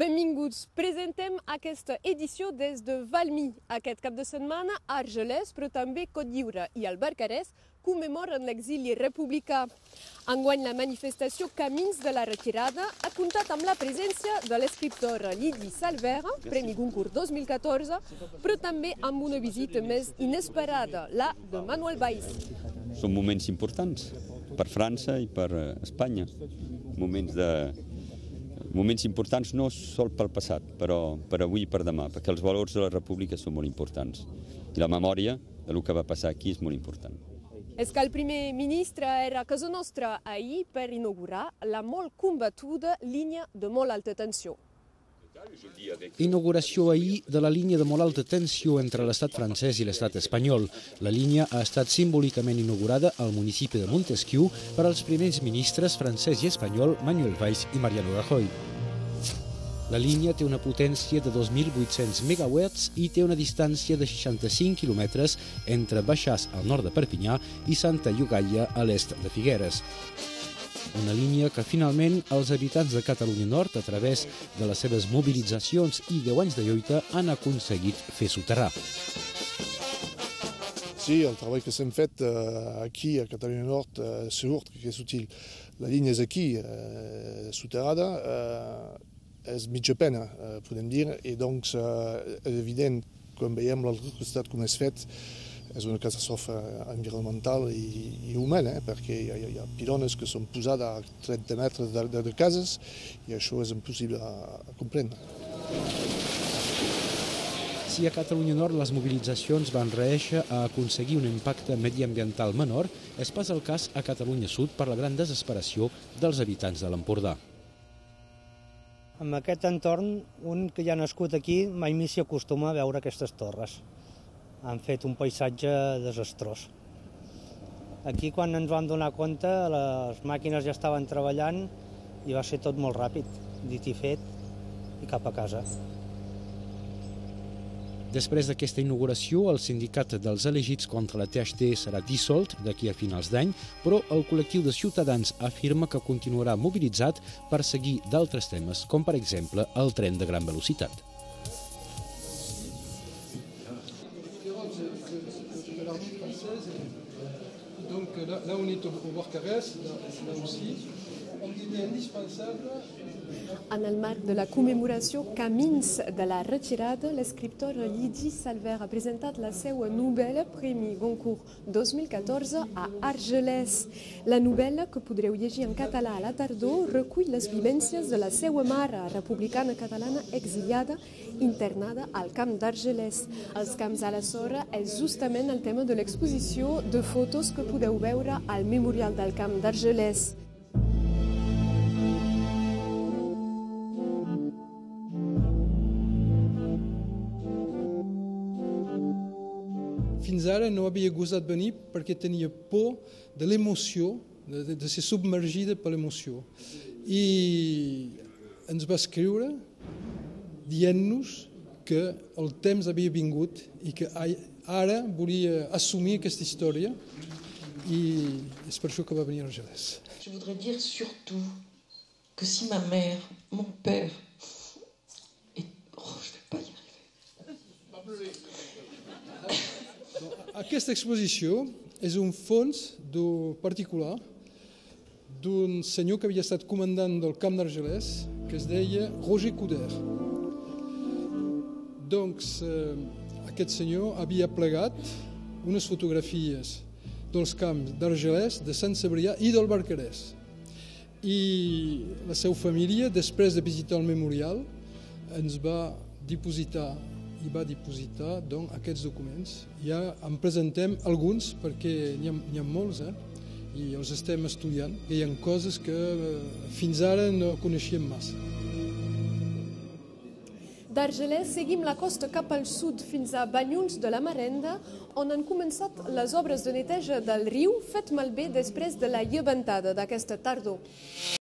Benvinguts. Presentem aquesta edició des de Valmy. Aquest cap de setmana, Argelès, però també Cotlliure i el Barcarès commemoren l'exili republicà. Enguany, la manifestació Camins de la Retirada ha comptat amb la presència de l'escriptora Lydie Salvera, Premi Goncourt 2014, però també amb una visita més inesperada, la de Manuel Valls. Són moments importants per França i per Espanya. Moments importants no sol pel passat, però per avui i per demà, perquè els valors de la República són molt importants. I la memòria del que va passar aquí és molt important. És que el primer ministre era a casa nostra ahir per inaugurar la molt combatuda línia de molt alta tensió. Inauguració ahir de la línia de molt alta tensió entre l'estat francès i l'estat espanyol. La línia ha estat simbòlicament inaugurada al municipi de Montesquieu per als primers ministres francès i espanyol Manuel Valls i Mariano Rajoy. La línia té una potència de 2.800 megawatts i té una distància de 65 quilòmetres entre Baixàs, al nord de Perpinyà, i Santa Llogaia, a l'est de Figueres. Una línia que finalment els habitants de Catalunya Nord, a través de les seves mobilitzacions i 10 anys de lluita, han aconseguit fer soterrar. Sí, el treball que s'hem fet aquí a Catalunya Nord segur que és útil. La línia és aquí, soterrada, és mitja pena, podem dir, i doncs és evident, quan veiem l'altre costat com és fet, és una catàstrofe environmental i humana, perquè hi ha pilones que són posades a 30 metres de cases i això és impossible a comprendre. Si a Catalunya Nord les mobilitzacions van reeixir a aconseguir un impacte mediambiental menor, és pas el cas a Catalunya Sud per la gran desesperació dels habitants de l'Empordà. En aquest entorn, un que ja ha nascut aquí mai més s'hi acostuma a veure aquestes torres. Han fet un paisatge desastrós. Aquí, quan ens vam donar compte, les màquines ja estaven treballant i va ser tot molt ràpid, dit i fet, i cap a casa. Després d'aquesta inauguració, el sindicat dels elegits contra la THT serà dissolt d'aquí a finals d'any, però el col·lectiu de ciutadans afirma que continuarà mobilitzat per seguir d'altres temes, com per exemple el tren de gran velocitat. Donc là on est au Barcarès, là aussi, on était indispensable. En el marc de la commemoració Camins de la Retirada, l'escriptora Lydie Salvera ha presentat la seva novel·la Premi Goncourt 2014 a Argelès. La novel·la, que podreu llegir en català a la tardor, recull les vivències de la seva mare, republicana catalana exiliada, internada al camp d'Argelès. Els camps a la sorra és justament el tema de l'exposició de fotos que podeu veure al Memorial del Camp d'Argelès. Fins ara no havia gosat venir perquè tenia por de l'emoció, de ser submergida per l'emoció. I ens va escriure dient-nos que el temps havia vingut i que ara volia assumir aquesta història i és per això que va venir a Argelès. Je voudrais dire surtout que si ma mère, mon père, et... Oh, je vais pas y arriver. Aquesta exposició és un fons particular d'un senyor que havia estat comandant del camp d'Argelès, que es deia Roger Couder. Doncs aquest senyor havia plegat unes fotografies dels camps d'Argelès, de Sant Cebrià i del Barcarès. I la seva família, després de visitar el memorial, ens va dipositar aquests documents. Ja en presentem alguns, perquè n'hi ha molts, i els estem estudiant. Hi ha coses que fins ara no coneixíem massa. D'Argelès seguim la costa cap al sud fins a Banyuls de la Marenda, on han començat les obres de neteja del riu fet malbé després de la llevantada d'aquesta tardor.